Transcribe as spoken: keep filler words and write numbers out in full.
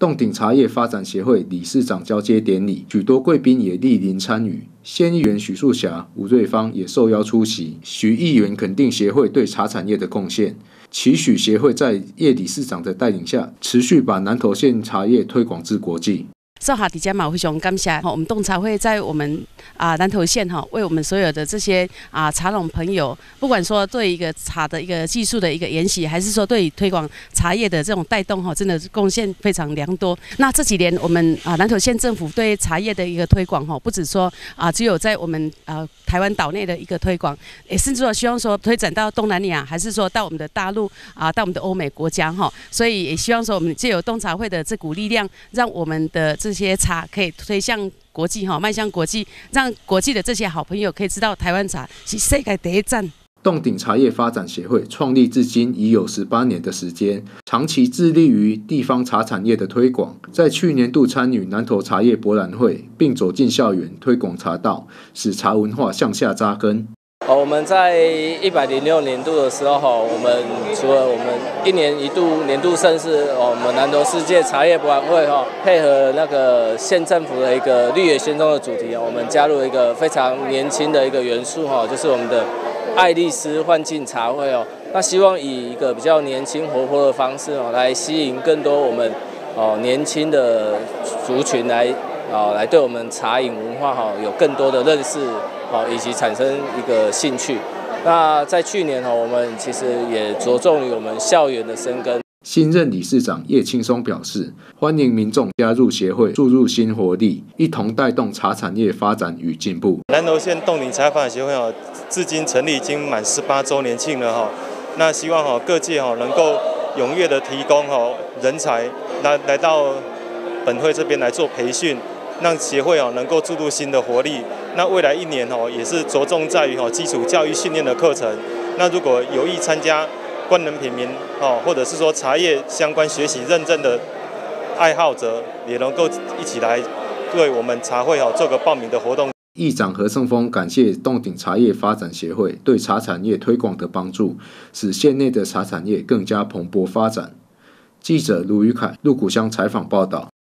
洞顶茶叶发展协会理事长交接典礼，许多贵宾也莅临参与。县议员许树霞、吴瑞芳也受邀出席。许议员肯定协会对茶产业的贡献，期许协会在叶理事长的带领下，持续把南投县茶叶推广至国际。 少下底下嘛，非常感谢我们洞茶会在我们啊南投县哈，为我们所有的这些啊茶农朋友，不管说对一个茶的一个技术的一个研习，还是说对推广茶叶的这种带动哈，真的是贡献非常良多。那这几年我们啊南投县政府对茶叶的一个推广哈，不止说啊只有在我们啊台湾岛内的一个推广，也甚至说希望说推展到东南亚，还是说到我们的大陆啊，到我们的欧美国家哈。所以也希望说我们借由洞茶会的这股力量，让我们的这这些茶可以推向国际哈，迈向国际，让国际的这些好朋友可以知道台湾茶是世界第一站。 洞顶茶叶发展协会创立至今已有十八年的时间，长期致力于地方茶产业的推广。在去年度参与南投茶叶博览会，并走进校园推广茶道，使茶文化向下扎根。 哦，我们在一百零六年度的时候，我们除了我们一年一度年度盛事，我们南投世界茶叶博览会哈，配合那个县政府的一个绿野仙踪的主题，我们加入一个非常年轻的一个元素哈，就是我们的爱丽丝幻境茶会哦。那希望以一个比较年轻活泼的方式哦，来吸引更多我们哦年轻的族群来哦来对我们茶饮文化哈有更多的认识。以及产生一个兴趣。那在去年我们其实也着重于我们校园的生根。 新任理事长叶青松表示，欢迎民众加入协会，注入新活力，一同带动茶产业发展与进步。 南投县洞顶茶发展协会哦，至今成立已经满十八周年庆了哈。那希望哈各界哈能够踊跃的提供哈人才来来到本会这边来做培训。让协会哦能够注入新的活力。那未来一年哦也是着重在于哦基础教育训练的课程。那如果有意参加官能品茗哦，或者是说茶叶相关学习认证的爱好者，也能够一起来对我们茶会哦做个报名的活动。 议长何胜峰感谢洞顶茶叶发展协会对茶产业推广的帮助，使县内的茶产业更加蓬勃发展。记者卢宇凯、鹿谷乡采访报道。